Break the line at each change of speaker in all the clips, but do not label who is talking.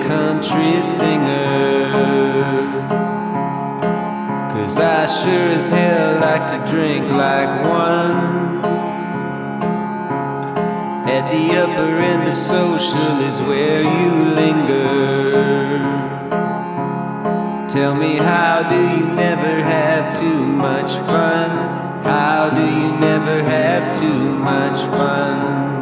country singer, 'cause I sure as hell like to drink like one. At the upper end of social is where you linger. Tell me, how do you never have too much fun? How do you never have too much fun?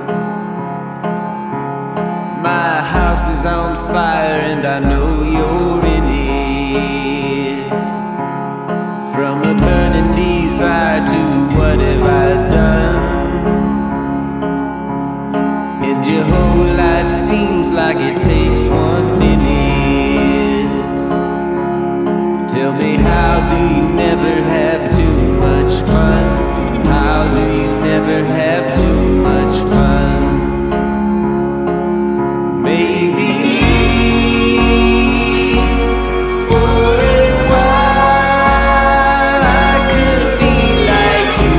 My house is on fire and I know you're in it. From a burning desire to what have I done? And your whole life seems like it takes 1 minute. Tell me, how do you never have too much fun? How do you never have too much fun? Maybe for a while I could be like you,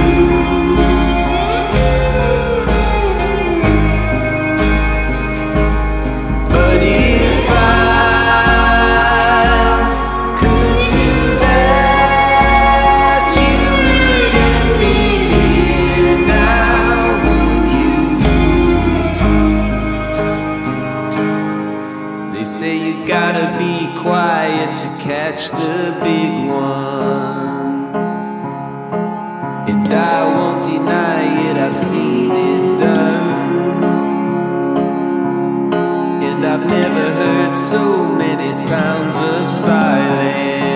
but if I could do that, you wouldn't be here now, would you? They say you gotta be quiet to catch the big ones, and I won't deny it, I've seen it done. And I've never heard so many sounds of silence.